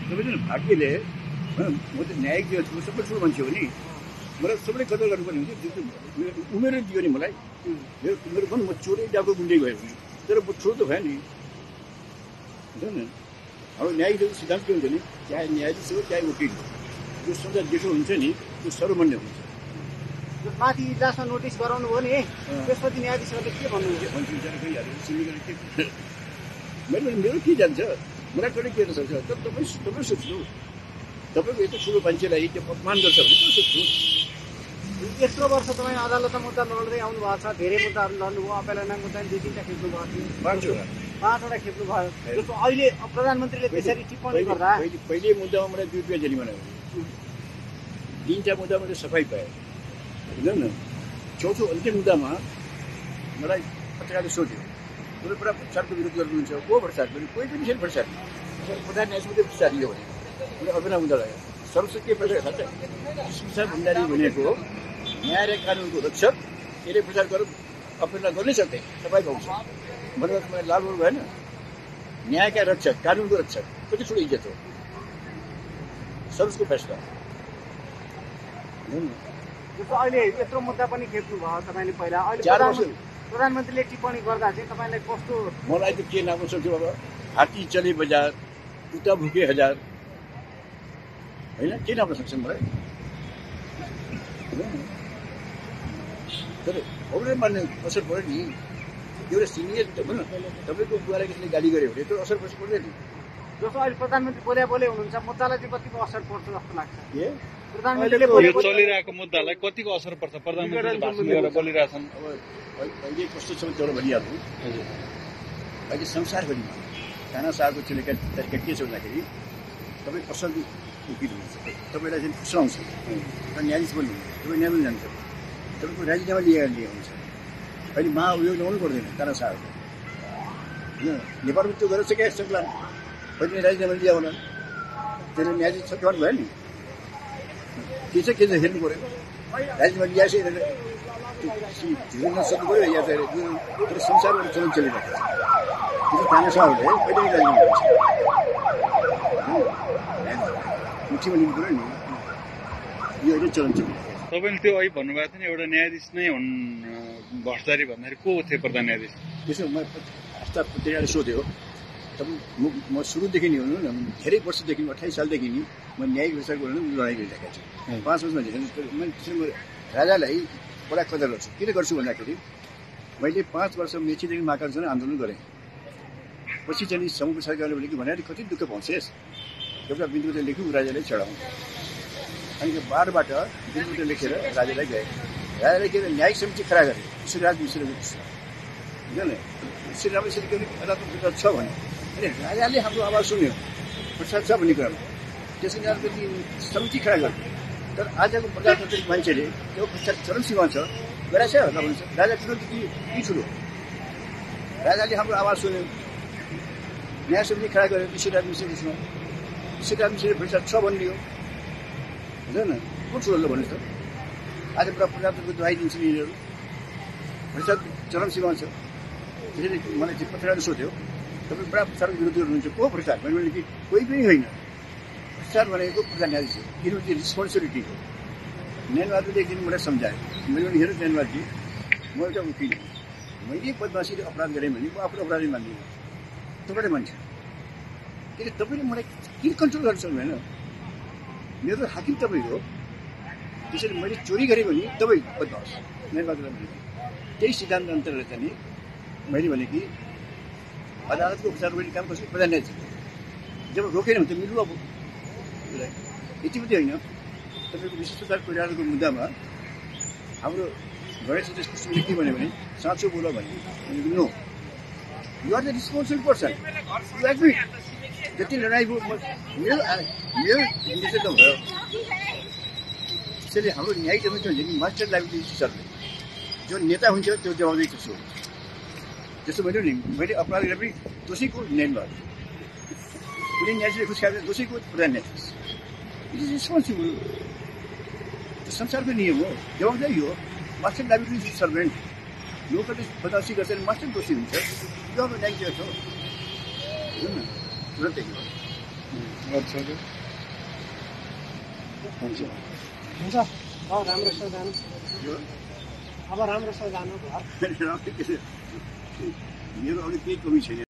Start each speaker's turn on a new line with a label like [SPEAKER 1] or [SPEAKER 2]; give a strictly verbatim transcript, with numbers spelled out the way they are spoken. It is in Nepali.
[SPEAKER 1] तपाईँले भाग्यले म त न्यायिक जो सबै ठुलो मान्छे हो नि मलाई सबैले कदर गर्नुपर्ने हुन्छ उमेर दियो नि मलाई मेरो मेरो पनि म चोरै डाको गुन्डै गयो भने तर म ठुलो त भयो नि हुन्छ नि अब न्यायिक सिद्धान्त के हुन्छ नि चाहे न्यायाधीश हो चाहे वकिल हो जो सजा दिएको हुन्छ नि त्यो सर्वमान्य हुन्छ
[SPEAKER 2] माथि इजलासमा नोटिस गराउनु हो नि त्यसपछि न्यायाधीशहरूले के भन्नुहुन्छ
[SPEAKER 1] मेरो मेरो के जान्छ मलाई कहिले के सक्छ तर तपाईँ तपाईँ सोच्नु तपाईँको यस्तो ठुलो मान्छेलाई त्यो अपमान गर्छ भने त्यो सोच्नु
[SPEAKER 2] यत्रो वर्ष तपाईँ अदालतमा मुद्दा लड्दै आउनु भएको छ धेरै मुद्दाहरू लड्नुभयो अपेलाना मुद्दा दुई तिनवटा खेप्नु भएको थियो
[SPEAKER 1] पाँचवटा
[SPEAKER 2] पाँचवटा खेप्नु भयो जस्तो अहिले प्रधानमन्त्रीले त्यसरी टिप्पणी गर्दा
[SPEAKER 1] पहिले मुद्दामा मलाई दुई रुपियाँ जरिमाना भयो तिनवटा मुद्दामा चाहिँ सफाइ पाएँ बुझ्नु न चौथो अन्तिम मुद्दामा मलाई पत्रकारले सोध्यो उसले पुरा भ्रष्टाचारको विरोध गर्नुहुन्छ को भ्रष्टाचार भने कोही पनि छैन भ्रष्टाचार प्रधान न्यायाधीशले भ्रष्टाचार दियो भने उसले अर्पणा मुद्दा लाग्यो सर्वोच्च के प्रकार खान्छ शिक्षा भण्डारी भनेको न्याय र कानुनको रक्षक त्यसले प्रचार गरेर अपना गर्नै सक्दैन तपाईँ पाउँछ भनेर तपाईँ लाभ भएन न्यायका रक्षक कानुनको रक्षक कति ठुलो इज्जत हो सर्वोच्चको फैसला
[SPEAKER 2] जस्तो अहिले यत्रो मुद्दा पनि खेप्नु भयो तपाईँले पहिला अहिले
[SPEAKER 1] चार वर्ष
[SPEAKER 2] प्रधानमन्त्रीले टिप्पणी गर्दा चाहिँ तपाईँलाई कस्तो
[SPEAKER 1] मलाई त के नाम सक्थ्यो बाबा हात्ती चले बजार उता भुके हजार होइन के नाम सक्छ मलाई तर अरूले मान्ने असर पऱ्यो नि एउटा सिनियर भनौँ न तपाईँको बुवालाई कसैले गाली गर्यो भने त्यो असर पर्छ पर्दैन नि
[SPEAKER 2] जस्तो अहिले प्रधानमन्त्री बोल्या बोले हुनुहुन्छ मुद्दालाई चाहिँ कतिको असर पर्छ जस्तो लाग्छ
[SPEAKER 1] के
[SPEAKER 2] प्रधानमन्त्रीले
[SPEAKER 3] यो चलिरहेको मुद्दालाई कतिको असर पर्छ प्रधानमन्त्रीले भाषण गरेर बोलिरहेछन्
[SPEAKER 1] अब अहिले कस्तो छ त्यो भनिहाल्नु अहिले संसारभरिमा खाना सागको चलेका तरिका के छ भन्दाखेरि तपाईँ असल वकिल हुनुहुन्छ तपाईँलाई चाहिँ फुस्राउँछ न्यायाधीश पनि तपाईँ न्याय पनि जान्छ तपाईँको राजीनामा लिएर लिए हुन्छ अहिले महाअभियोग ल्याउनु पर्दैन खाना सागको होइन नेपालमा त्यो गरेर चाहिँ क्या सक्ला अहिले राजीनामा लिया होला त्यसले न्यायाधीश सत्याउनु भयो नि के छ के छ हेर्नु पऱ्यो राजीनामा ल्याएछ ढिलो नसक्नु पऱ्यो या त तर संसारमा चलन चलिरहेको छ त्यो खाना सागले कहिले राजीनामा गर्छ मुठीमा लिनु पऱ्यो नि यो अहिले चलन चलिरहेको
[SPEAKER 3] तपाईँले त्यो अहिले भन्नुभएको थियो नि एउटा न्यायाधीश नै हुन् भ्रष्टाचारी भन्दाखेरि को थियो प्रधान न्यायाधीश
[SPEAKER 1] त्यसो म हस्ता पत्रिकाले सोध्यो तपाईँ म म सुरुदेखि नै हुनु न धेरै वर्षदेखि अठाइस सालदेखि नि म न्यायिक विषयको लडाइँ गरिरहेको छु पाँच वर्षमा मैले त्यसरी राजालाई बडा कदर गर्छु किन गर्छु भन्दाखेरि मैले पाँच वर्ष मेचीदेखि महाकालसम्म आन्दोलन गरेँ पछि चाहिँ समुद्र सरकारले भने कि भनेर कति दुःख पाउँछेस् एउटा बिन्दुले लेख्यो राजालाई चढाउँ अनि त्यो बारबाट बिन्दुले लेखेर राजालाई गए राजालाई के न्यायिक समिति खडा गरे श्रीराज मिश्र बुझ्दैन श्रीराम मिश्रले अदालतमा छ भने अनि राजाले हाम्रो आवाज सुन्यो भ्रष्टाचार छ भन्ने कुरामा त्यसै कारण समिति खडा गर्यो तर आजको प्रजातान्त्रिक मान्छेले त्यो भ्रष्टाचार चरम सीमा छ गराएछ होला भन्छ राजा ठुलो कि कि ठुलो राजाले हाम्रो आवाज सुन्यो न्याय समिति खडा गर्यो श्रीराज मिश्रसँग श्रीराज मिश्रले भ्रष्टाचार छ भनिदियो हुँदैन को ठुलो भन्नुहोस् त आज पुरा प्रजातन्त्रको दुहाई दिन्छ नि यिनीहरू भ्रष्टाचार चरम सीमा छ त्यसैले मलाई चाहिँ पत्रकारले सोध्यो तपाईँ पुरा भ्रष्टाचारको विरोध गर्नुहुन्छ को भ्रष्टाचार भने कि कोही पनि होइन भ्रष्टाचार भनेको प्रधान न्यायाधीश हो किनभने रिस्पोन्सिबिलिटी हो न्यायवादीले एकदिन मलाई सम्झाएँ मैले भने हेर्नु न्यायवादी म एउटा वकिल मैले बदमासीले अपराध गरेँ भने म आफ्नो अपराधी मान्दिनँ तपाईँले मान्छ किन तपाईँले मलाई किन कन्ट्रोल गर्न सक्नु होइन मेरो हाकिम तपाईँ हो त्यसैले मैले चोरी गरेँ भने तपाईँ बदमास न्यायवादीलाई भने त्यही सिद्धान्त अन्तर्गत चाहिँ मैले भने कि अदालतको उपचार गर्ने काम कसरी प्रधान न्यायाधीश जब रोकेन भने त मिल्नु अब यति मात्रै होइन तपाईँको विशेषतार परिवारको मुद्दामा हाम्रो गणेश कृष्णले के भन्यो भने साँचो बोल भन्यो no you are the responsible person you admit जति लडाइँ भयो मेरो मेरो नेतृत्व भयो त्यसैले हाम्रो न्यायिक हुन्छ भने कि मास्टर लाइब्रेरी सरले जो नेता हुन्छ त्यो जवाबदेही त्यसो हुन्छ त्यसो भन्यो नि मैले अपराध गरेर पनि दोषीको न्याय भयो कुनै न्यायाधीशले खुस खाएर दोषीको प्रधान न्यायाधीश इट इज रिस्पोन्सिबल त्यो संसारको नियम हो जवाबदेही हो मास्टर लाइब्रेरी सर्भेन्ट लोकले बदमासी गर्छ मास्टर दोषी हुन्छ यो अब न्यायिक छ तुरन्तै
[SPEAKER 3] अच्छा
[SPEAKER 1] हुन्छ
[SPEAKER 2] हुन्छ अब राम्रोसँग जानु
[SPEAKER 1] यो
[SPEAKER 2] अब राम्रोसँग जानु घर
[SPEAKER 1] मेरो अरू केही कमी छैन